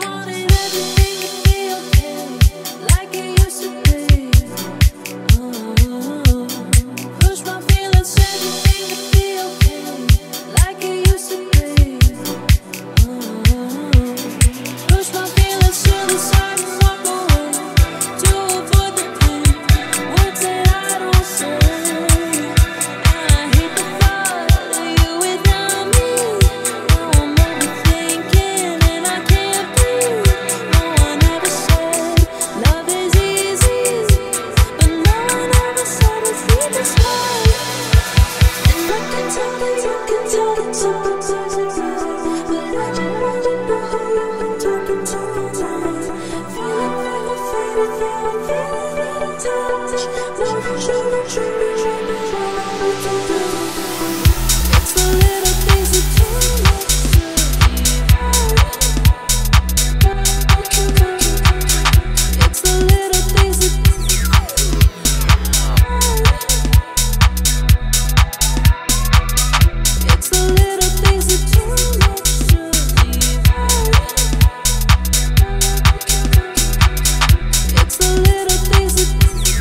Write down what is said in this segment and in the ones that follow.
wanted everything to be okay, like it used to be. Push my feelings, everything to be okay, like it used to be. Push my feelings to the side and walk away to avoid the pain. Words that I don't say, and I hate the thought of you without me. Now I'm overthinking and I can't breathe. No one ever said love is easy, but no one ever said it's this hard. And I can tell that you can tell that something's right, but I just want to know who you've been talking to all night. Feeling very faded, feeling out of touch. Know that you don't treat me right, but I know what to do. It's the little things that turn up to be right. It's the little things that It's the little things that turn up to be right. It's the little things that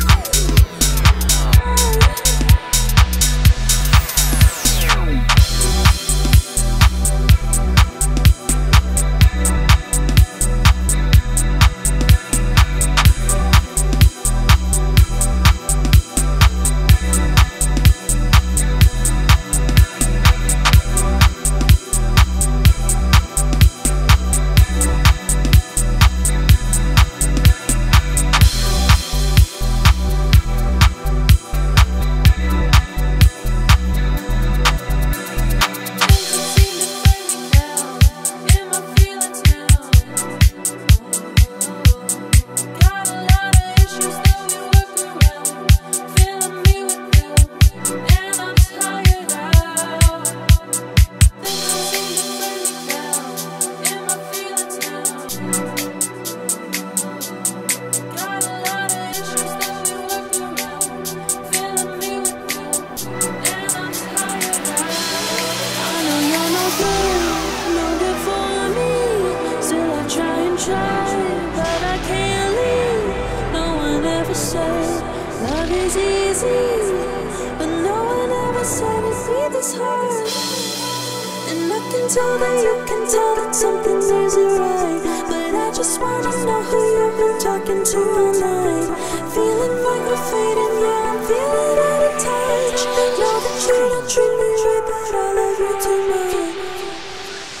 but I can't leave. No one ever said love is easy, but no one ever said it'd be this hard. And I can tell that you can tell that something isn't right, but I just wanna know who you've been talking to all night. Feeling like we're fading, yeah, I'm feeling out of touch. Know that you don't treat me right, but I love you too much.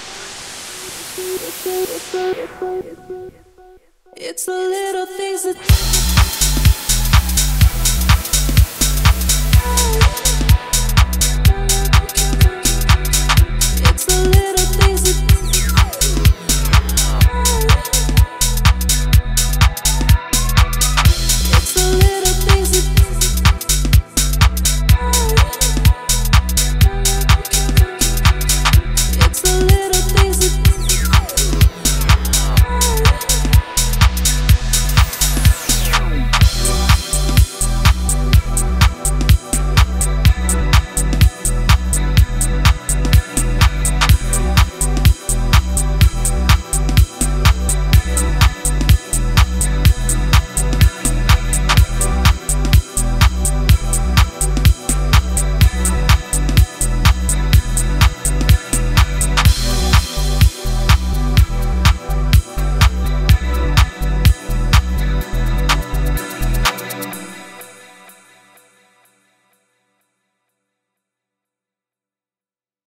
It's the little things that